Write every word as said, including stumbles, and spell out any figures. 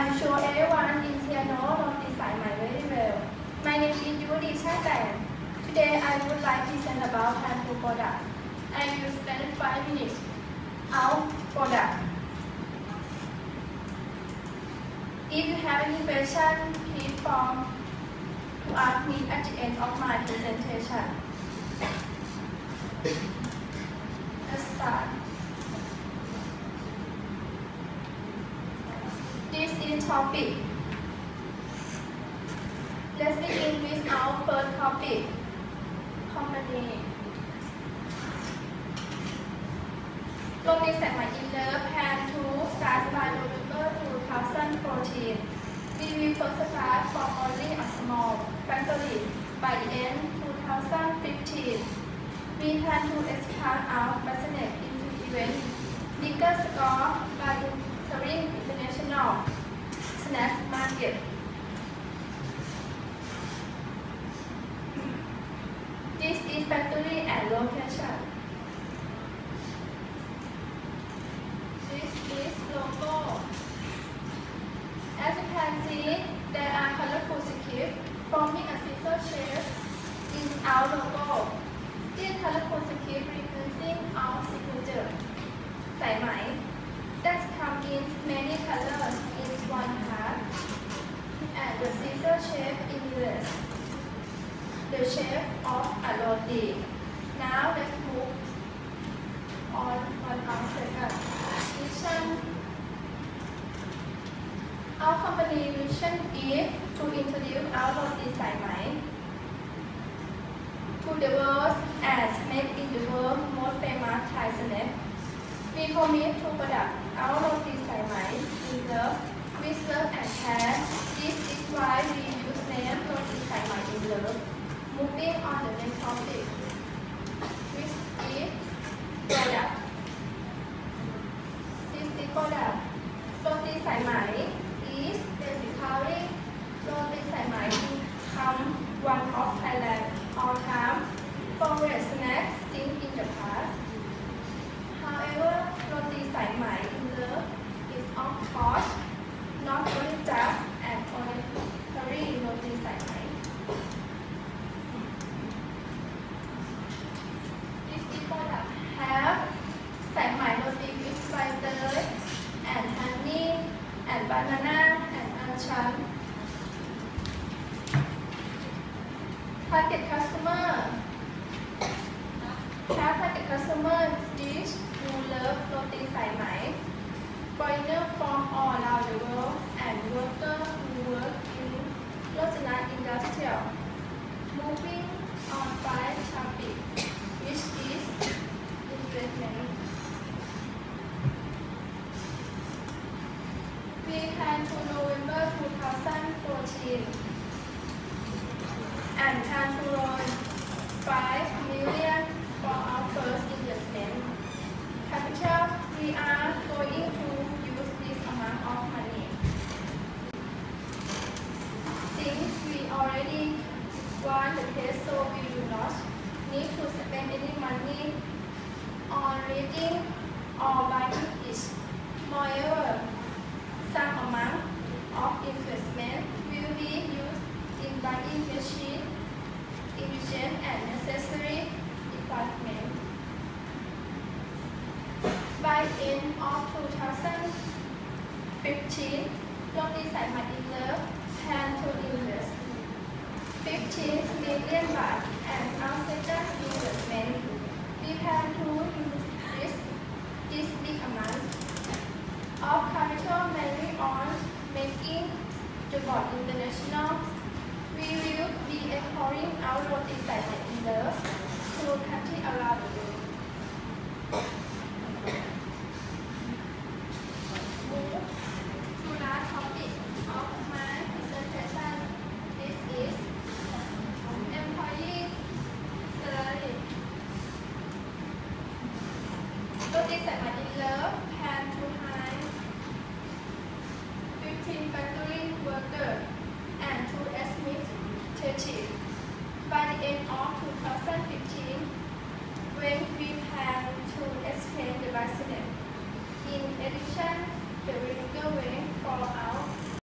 I'm sure everyone in here knows Roti Saimai very well. My name is Roti Saimai. Today I would like to present about hand food product. I will spend five minutes on product. If you have any question, please form to ask me at the end of my presentation. Let's start. This is topic. Let's begin with our first topic. Company. Roti Saimai in Love Plan to start by November two thousand fourteen. We will first start from only a small factory by the end two thousand fifteen. We plan to expand our business into even bigger scope by entering international snack market. This is factory and location. This is logo. As you can see, there are colorful scripts forming a scissor shape in our logo. This colorful script representing our signature, Saimai, that comes in many colors in one part, and the scissor shape illustrates the shape of a roti. Now let's move on one our second mission. Our company mission is to introduce our Roti Saimai to the world and make it the world's most famous Thai snack. We commit to product our Roti Saimai in love, with love and care. This is why we use name Roti Saimai in love. Moving on the next topic, which is product. This is product. Roti Saimai is basically Roti Saimai become one of Thailand's all-time favorite snacks since in the past. However, Roti Saimai in love is of course not only just an ordinary Roti Saimai. Have Saimai roti with butter and honey and banana and anchan. Target customer. Have target customer dish who love Roti Saimai. Foreigners from all around the world and workers who work in logistics industry. Moving on by topic, which is we plan to November two thousand fourteen and plan to raise five million for our first investment capital. We are going to use this amount of money since we already won the test, so we do not need to spend any money on reading or buying it. Moreover, some amount of investment will be used in buying machine, efficient and necessary equipment. By end of two thousand fifteen, Roti Saimai in Love plan to invest fifteen million baht, and our second investment we plan to use this, this big amount of capital mainly on making the board international. We will be exporting our Roti Saimai in Love to countries around the world. Move to the last topic of my presentation. This is employee salary. Roti Saimai in Love plan to hire fifteen factory workers and two administrators by the end of two thousand fifteen, when we plan to expand the business.